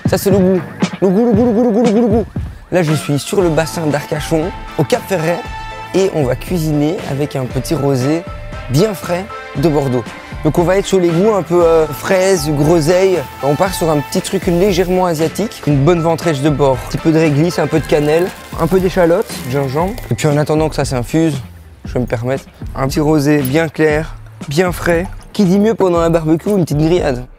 Ça c'est le goût. Le goût, le goût, le goût, le goût, le goût, le goût. Là je suis sur le bassin d'Arcachon, au Cap Ferret, et on va cuisiner avec un petit rosé bien frais de Bordeaux. Donc on va être sur les goûts un peu fraises, groseille. On part sur un petit truc légèrement asiatique. Une bonne ventrèche de porc, un petit peu de réglisse, un peu de cannelle, un peu d'échalote, gingembre. Et puis en attendant que ça s'infuse, je vais me permettre un petit rosé bien clair, bien frais. Qui dit mieux pendant un barbecue, une petite grillade?